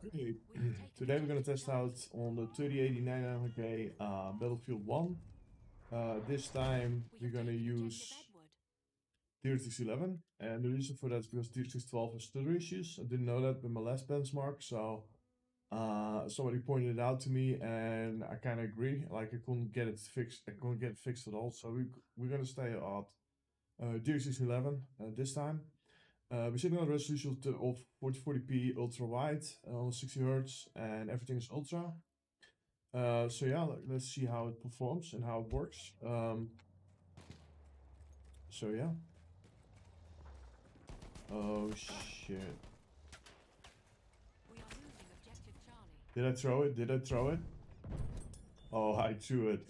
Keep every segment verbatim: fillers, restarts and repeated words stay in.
Okay, today we're gonna test out on the thirty eighty nine hundred K uh, Battlefield one. Uh, this time we're gonna use DirectX eleven, and the reason for that is because DirectX twelve has stutter issues. I didn't know that with my last benchmark, so uh, somebody pointed it out to me, and I kind of agree. Like I couldn't get it fixed. I couldn't get it fixed at all. So we we're gonna stay at uh, DirectX eleven uh, this time. Uh, we're sitting on a resolution of, of forty forty p ultra wide uh, on sixty hertz, and everything is ultra. Uh, so yeah, let's see how it performs and how it works. Um, so yeah. Oh shit. Did I throw it? Did I throw it? Oh, I threw it.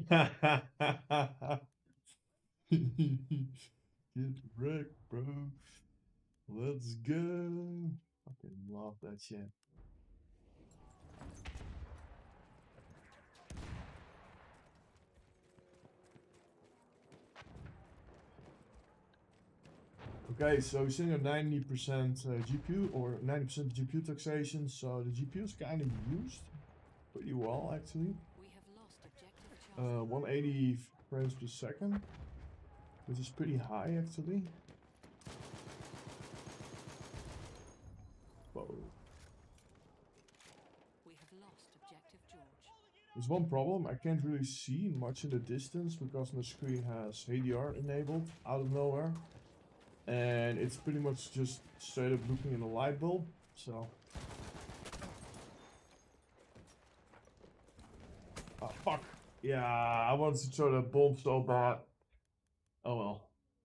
Get wrecked, bro. Let's go. Fucking love that shit. Okay, so we're sitting at ninety percent uh, G P U or ninety percent G P U taxation, so the G P U is kind of used pretty well actually. We have lost objective Uh, one eighty frames per second, which is pretty high actually. Whoa. We have lost objective George. There's one problem, I can't really see much in the distance because my screen has H D R enabled out of nowhere. And it's pretty much just straight up looking in a light bulb, so. Oh, fuck. Yeah, I wanted to throw that bomb so bad. Oh well.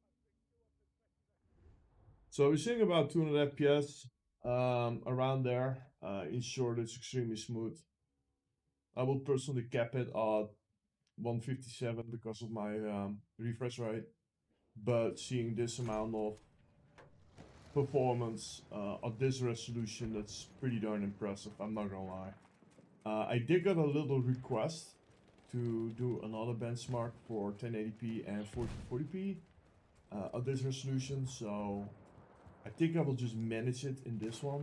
So we're seeing about two hundred F P S, um, around there. Uh, in short, it's extremely smooth. I would personally cap it at one fifty-seven because of my um, refresh rate. But seeing this amount of performance uh, at this resolution, that's pretty darn impressive, I'm not gonna lie. Uh, I did get a little request to do another benchmark for ten eighty p and fourteen forty p uh, at this resolution, so I think I will just manage it in this one.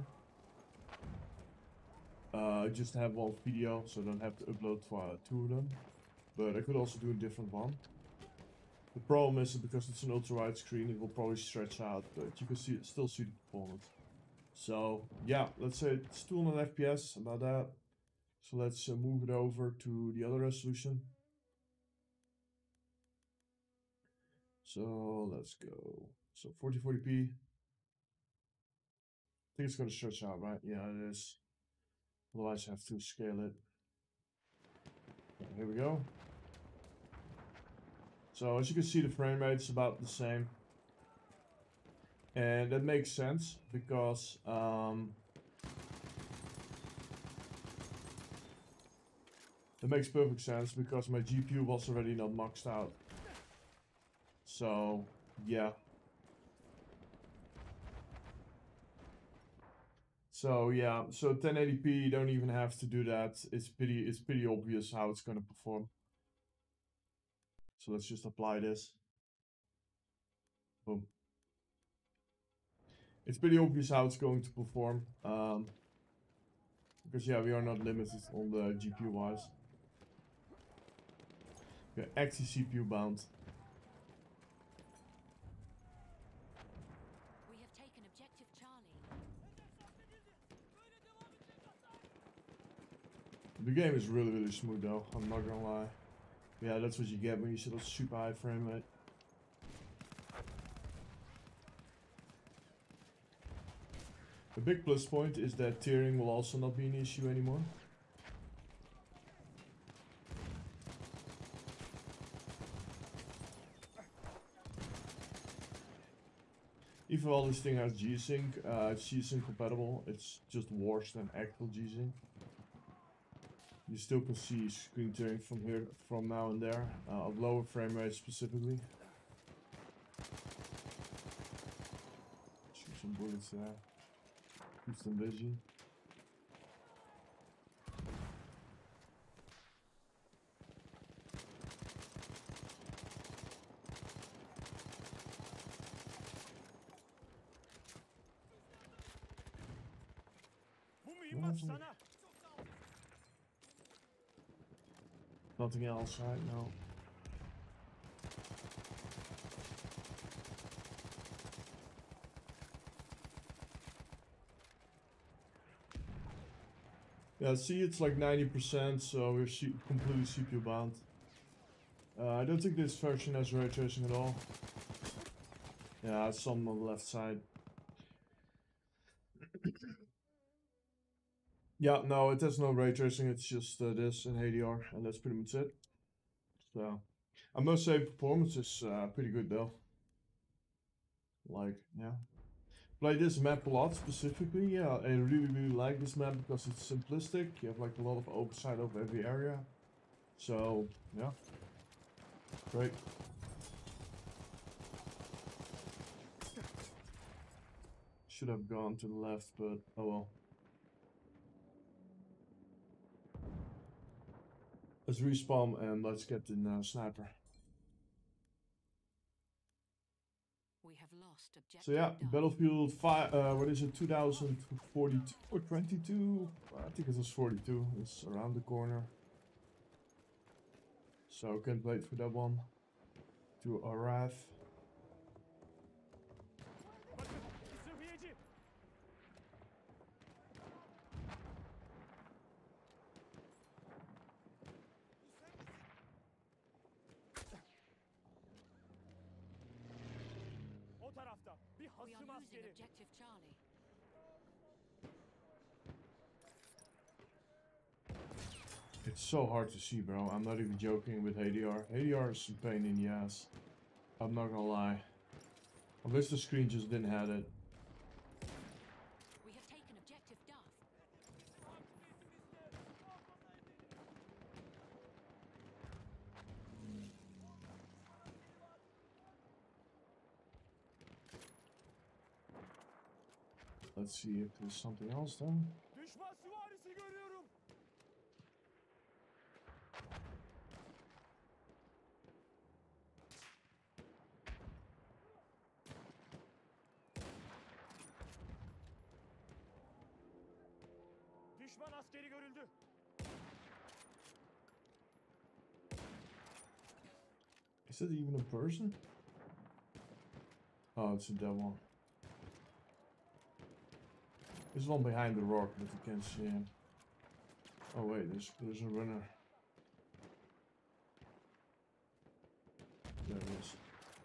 Uh, just have one video, so I don't have to upload for, uh, two of them. But I could also do a different one. The problem is that because it's an ultra wide screen, it will probably stretch out, but you can see still see the performance. So yeah, let's say it's two hundred F P S, about that. So let's uh, move it over to the other resolution. So let's go. So forty forty p. I think it's gonna stretch out, right? Yeah, it is. Otherwise, I have to scale it. Here we go. So as you can see, the frame rate is about the same. And that makes sense because um, that makes perfect sense because my G P U was already not maxed out. So yeah. So yeah, so ten eighty p, you don't even have to do that. It's pretty it's pretty obvious how it's gonna perform. So let's just apply this. Boom. It's pretty obvious how it's going to perform. Um, because yeah, we are not limited on the G P U wise. We're actually C P U bound. We have taken objective Charlie. The game is really really smooth though, I'm not gonna lie. Yeah, that's what you get when you set a super high frame rate. The big plus point is that tearing will also not be an issue anymore. Even while this thing has G-Sync, uh, it's G-Sync compatible, it's just worse than actual G-Sync. You still can see screen tearing from here, from now and there, uh, at lower frame rates specifically. Shoot some bullets there. Keep them busy. nothing, nothing else, right? No. Yeah, see, it's like ninety percent, so we're C completely C P U bound. Uh, I don't think this version has ray tracing at all. Yeah, it's some on the left side. Yeah, no, it has no ray tracing, it's just uh, this and A D R, and that's pretty much it. So, I must say performance is uh, pretty good though. Like, yeah. Play this map a lot specifically, yeah, I really really like this map because it's simplistic, you have like a lot of oversight over every area. So, yeah. Great. Should have gone to the left, but oh well. Let's respawn and let's get in uh, sniper. We have lost objective. So yeah, Duff. Battlefield five. Uh, what is it? two thousand forty-two or twenty-two? I think it was forty-two. It's around the corner. So can't wait for that one to arrive. We are losing objective Charlie. It's so hard to see, bro. I'm not even joking with A D R. A D R is a pain in the ass. I'm not gonna lie. I wish the screen just didn't have it. We have taken objective Duff. Let's see if there's something else then. Düşman süvarisi görüyorum. Düşman askeri görüldü. Is that even a person? Oh, it's a dead one. There's one behind the rock, but you can't see him. Oh wait, there's there's a runner. There it is.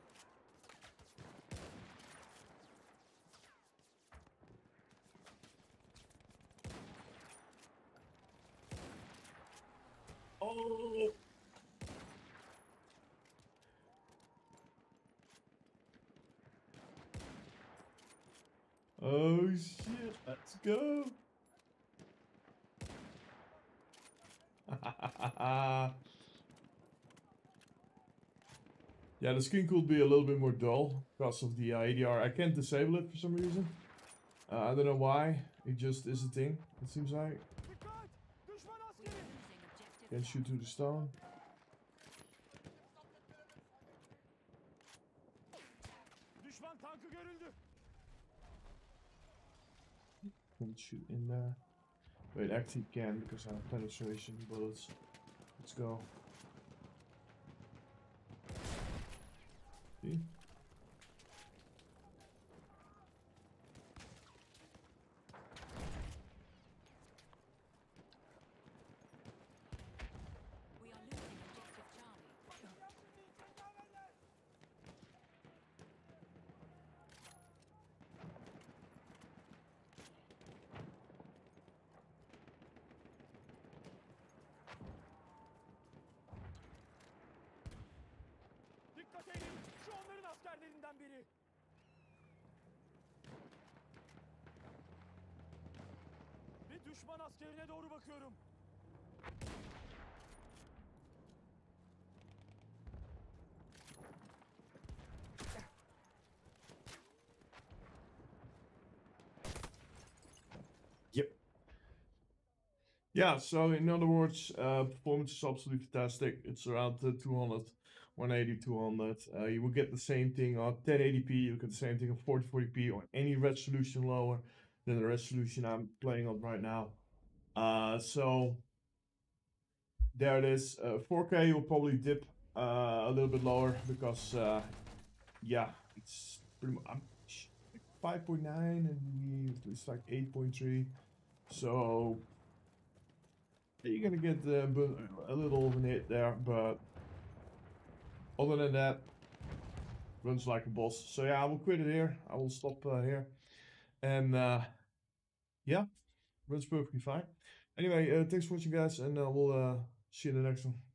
Oh! Oh shit, let's go! Yeah, the screen could be a little bit more dull because of the uh, A D R. I can't disable it for some reason. Uh, I don't know why. It just is a thing, it seems like. Dikkat! Düşman We are askeri. losing objective Can't Duff. shoot through the stone. Düşman tankı görüldü. Can't shoot in there. Wait, actually can because I have penetration bullets. Let's go. See? We are losing objective Charlie. Dikkat edin. Şu onların askerlerinden biri. Bir düşman askerine doğru bakıyorum. Yep. Yeah, so in other words, uh, performance is absolutely fantastic. It's around uh, two hundred, one eighty, two hundred. Uh, you will get the same thing on ten eighty p, you get the same thing on forty forty p or any resolution lower than the resolution I'm playing on right now. Uh, so there it is. Uh, four K will probably dip uh, a little bit lower because, uh, yeah, it's pretty much um, five point nine and we, it's like eight point three. So you're gonna get uh, a little of an hit there, but other than that, runs like a boss. So yeah, I will quit it here. I will stop uh, here, and uh, yeah, runs perfectly fine. Anyway, uh, thanks for watching, guys, and uh, we'll uh, see you in the next one.